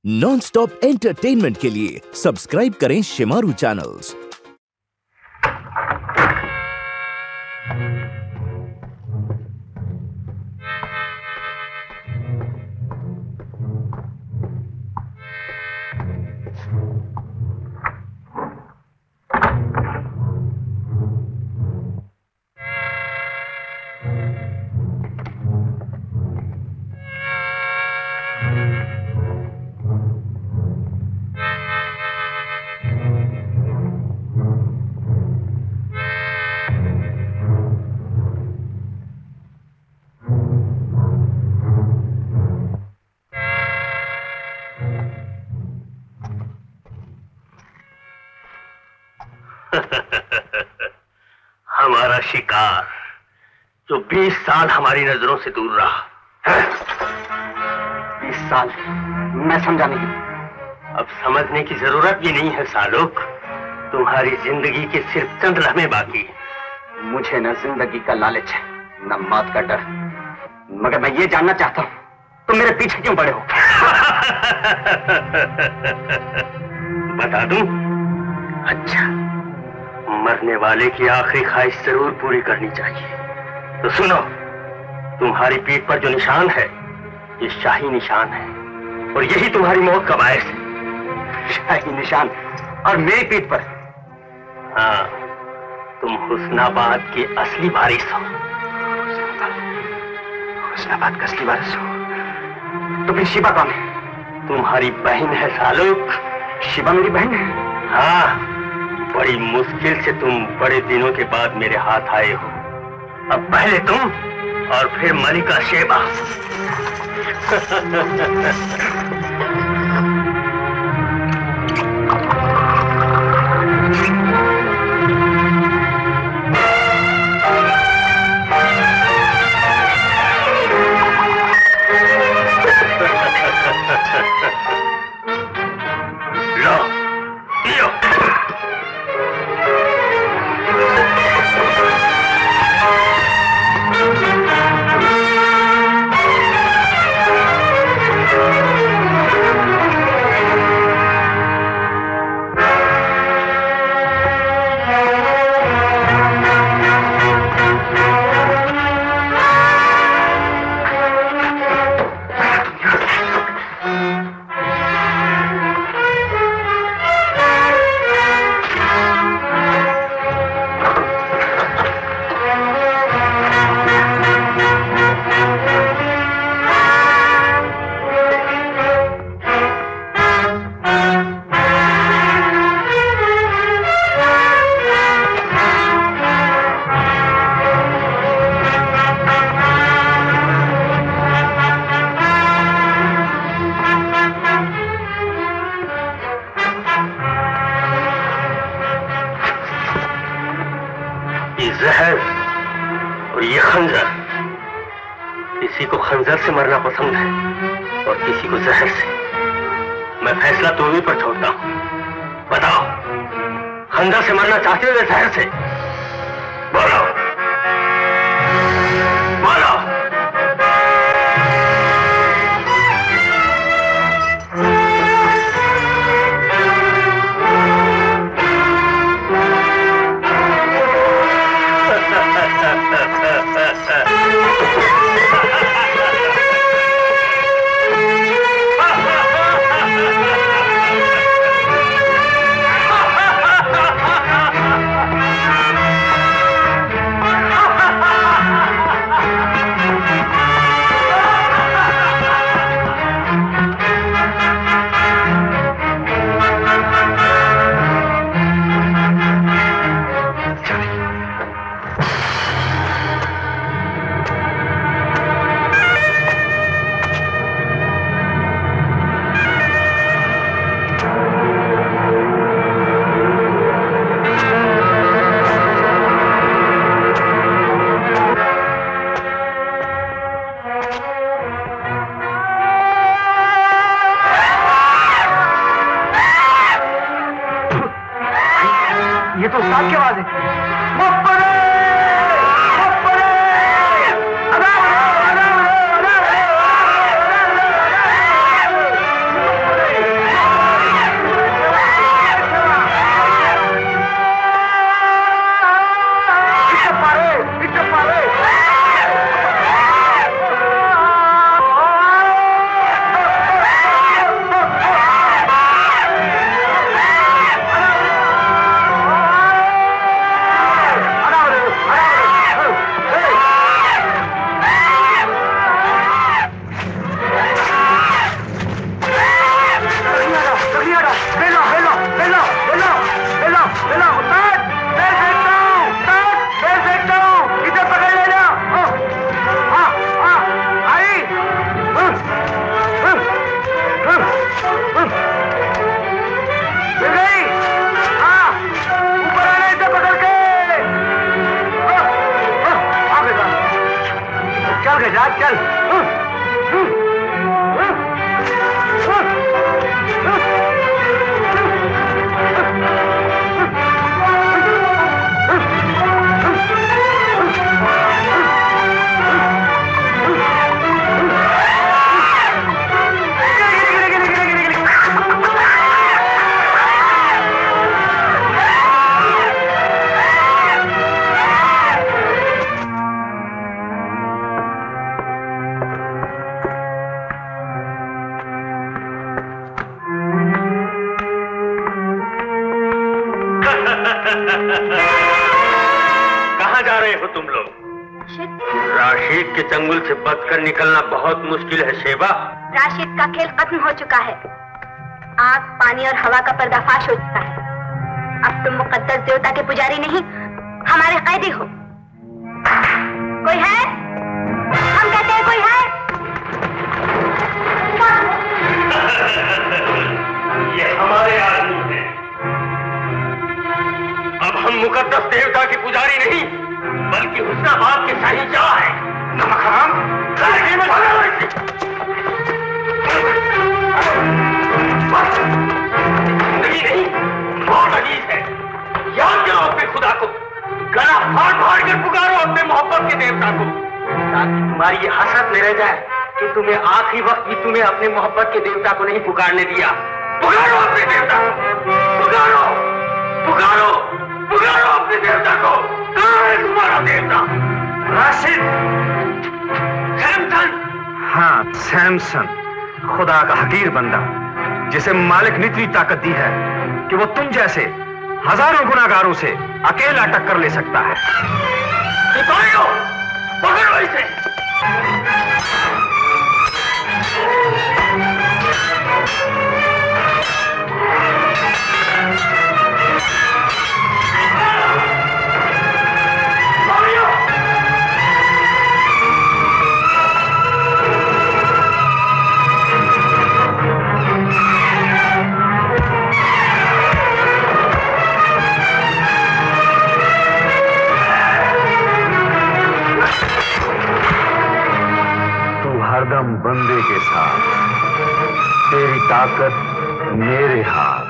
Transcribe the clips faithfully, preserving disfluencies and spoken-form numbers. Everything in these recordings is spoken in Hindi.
नॉन स्टॉप एंटरटेनमेंट के लिए सब्सक्राइब करें शिमारू चैनल्स। हमारा शिकार जो बीस साल हमारी नजरों से दूर रहा। बीस साल मैं समझा नहीं। अब समझने की जरूरत भी नहीं है सालुक। तुम्हारी जिंदगी के सिर्फ चंद लम्हे बाकी। मुझे न जिंदगी का लालच है न मौत का डर, मगर मैं ये जानना चाहता हूं तुम मेरे पीछे क्यों पड़े हो? बता दूं? अच्छा, मरने वाले की आखिरी ख्वाहिश जरूर पूरी करनी चाहिए। तो सुनो, तुम्हारी पीठ पर जो निशान है ये शाही निशान है और यही तुम्हारी मौत का बायस है। शाही निशान और मेरी पीठ पर? हाँ, तुम हुस्नाबाद के असली वारिस हो। हुस्नाबाद का असली वारिस हो? तो फिर शिबा कौन है? तुम्हारी बहन है सालुक। शिबा मेरी बहन है? हाँ, बड़ी मुश्किल से तुम बड़े दिनों के बाद मेरे हाथ आए हो। अब पहले तुम और फिर मलिका शेबा। लो, पियो। जहर और ये खंजर, किसी को खंजर से मरना पसंद है और किसी को जहर से। मैं फैसला तुम्हीं पर छोड़ता हूं। बताओ, खंजर से मरना चाहते हो या जहर से? बोलो बोलो। ये तो उस्ताद की आवाज है। बेलो बेलो बेलो बेलो बेलो बेलो उस्ताद मैं देखता हूँ उस्ताद मैं देखता हूँ इसे पकड़ लेना। हाँ हाँ आई मिल गई। हाँ ऊपर आना इसे पकड़ के। हाँ बेटा चल गए चल। कहाँ जा रहे हो तुम लोग? राशिद के चंगुल से बचकर निकलना बहुत मुश्किल है शेबा। राशिद का खेल खत्म हो चुका है। आग, पानी और हवा का पर्दाफाश हो चुका है। अब तुम मुकद्दस देवता के पुजारी नहीं, हमारे कैदी हो। कोई है? हम कहते हैं कोई है? ये हमारे आदमी हैं। अब हम मुकद्दस देवता के पुजारी नहीं, बल्कि हुस्नाबाद के शाहीशाह हैं। नमक हराम, जिंदगी नहीं, बहुत अजीज है। याद करो अपने खुदा को, गला फाड़ फाड़ कर पुकारो अपने मोहब्बत के देवता को, ताकि तुम्हारी ये हसरत न रह जाए कि तुम्हें आखिरी वक्त भी तुम्हें अपने मोहब्बत के देवता को नहीं पुकारने दिया। पुकारो अपने देवता को, पुकारो पुकारो पुकारो अपने देवता को। कहाँ है तुम्हारा देवता? राशिद, सैमसन। हाँ सैमसन, खुदा का हकीर बंदा, जिसे मालिक ने इतनी ताकत दी है कि वो तुम जैसे हजारों गुनाहगारों से अकेला टक्कर ले सकता है। सिपाहियों, पकड़ो इसे। हरदम बंदे के साथ, तेरी ताकत मेरे हाथ।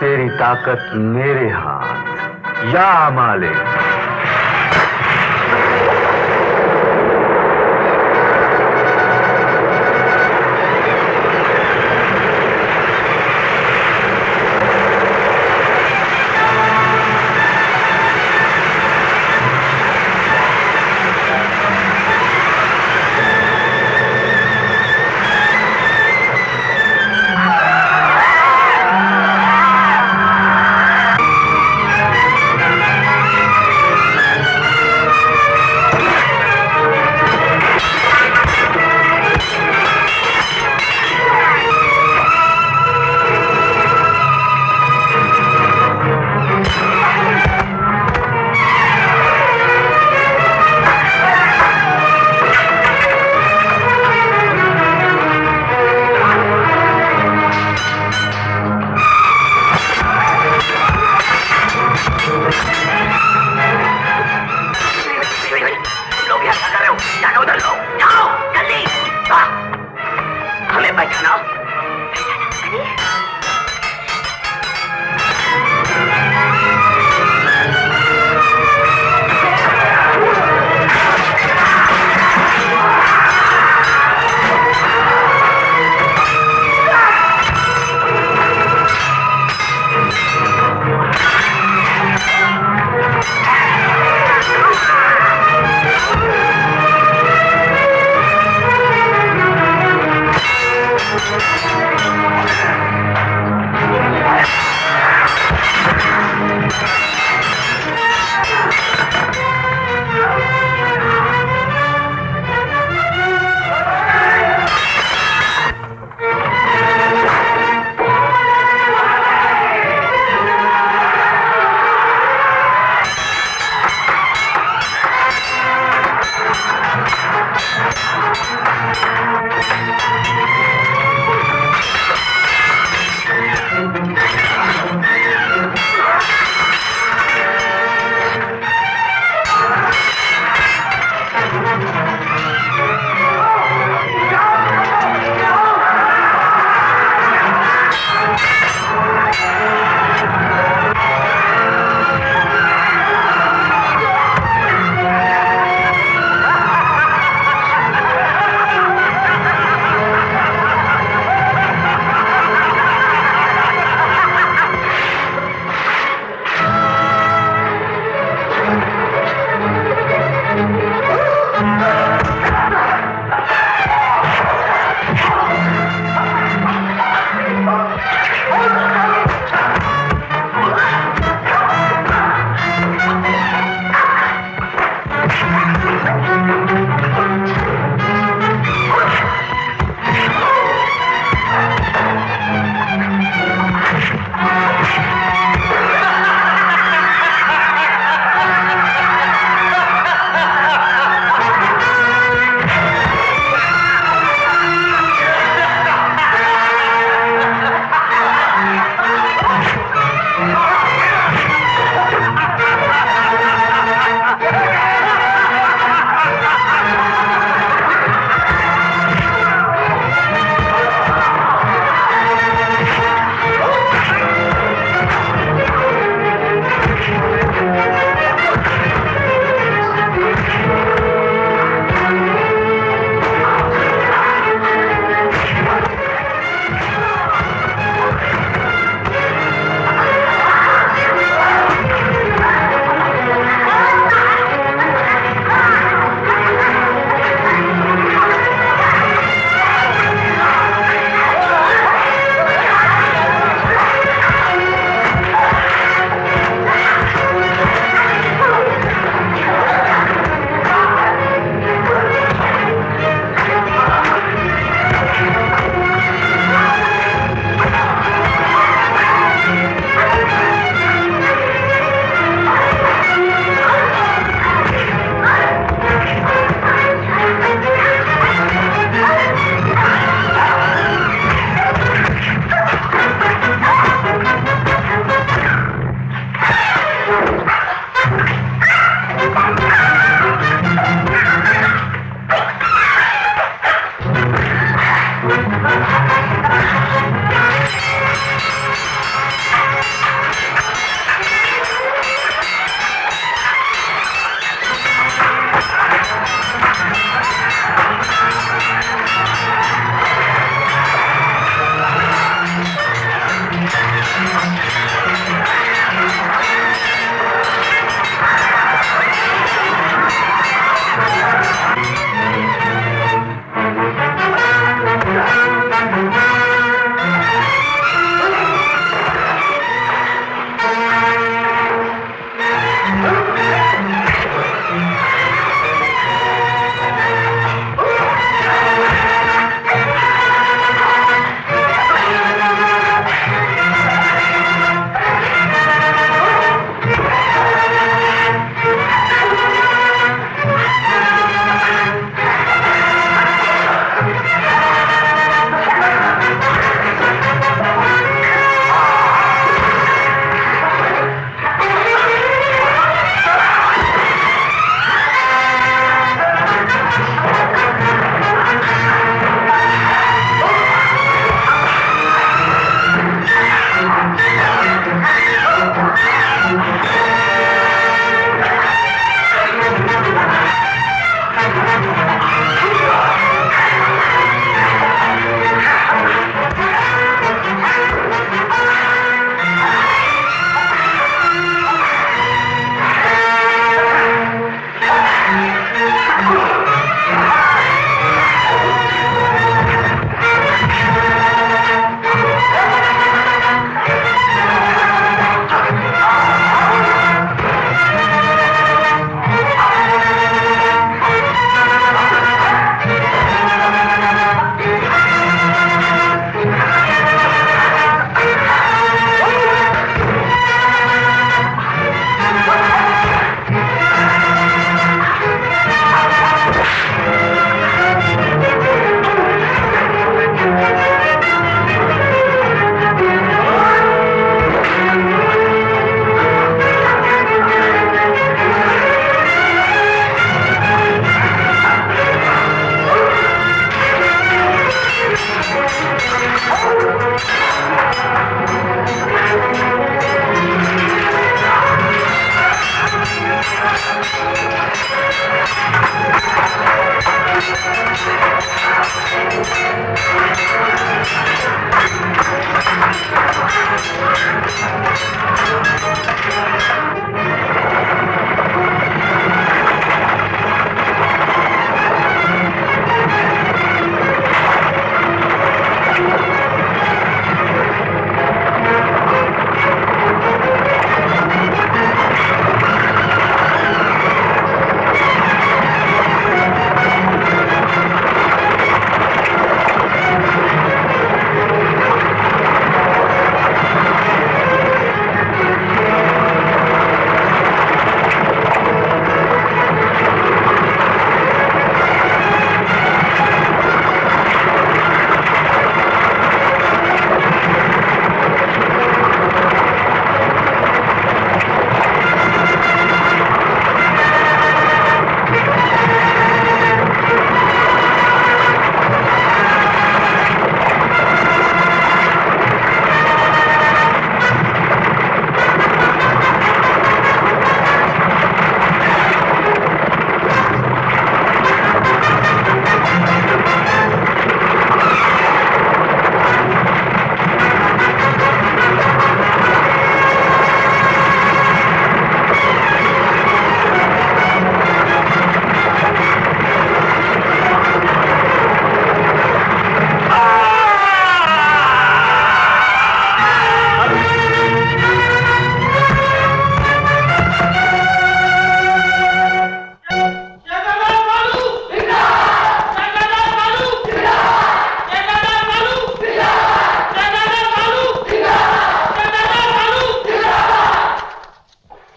तेरी ताकत मेरे हाथ। या मालिक।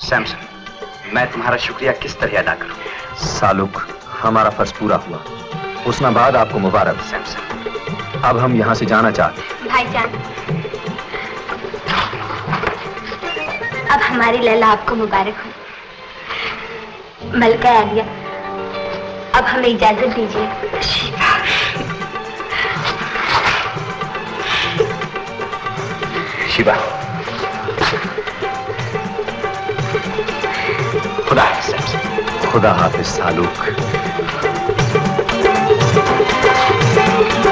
सैमसन, मैं तुम्हारा शुक्रिया किस तरह अदा करूं? सालुक, हमारा फर्ज पूरा हुआ। हुस्नाबाद आपको मुबारक। सैमसन, अब हम यहाँ से जाना चाहते हैं। भाईजान, अब हमारी लैला आपको मुबारक हो। मलका आलिया, अब हमें इजाजत दीजिए। शिवा, खुदा हाफिज। खुदा हाफिज सालुक।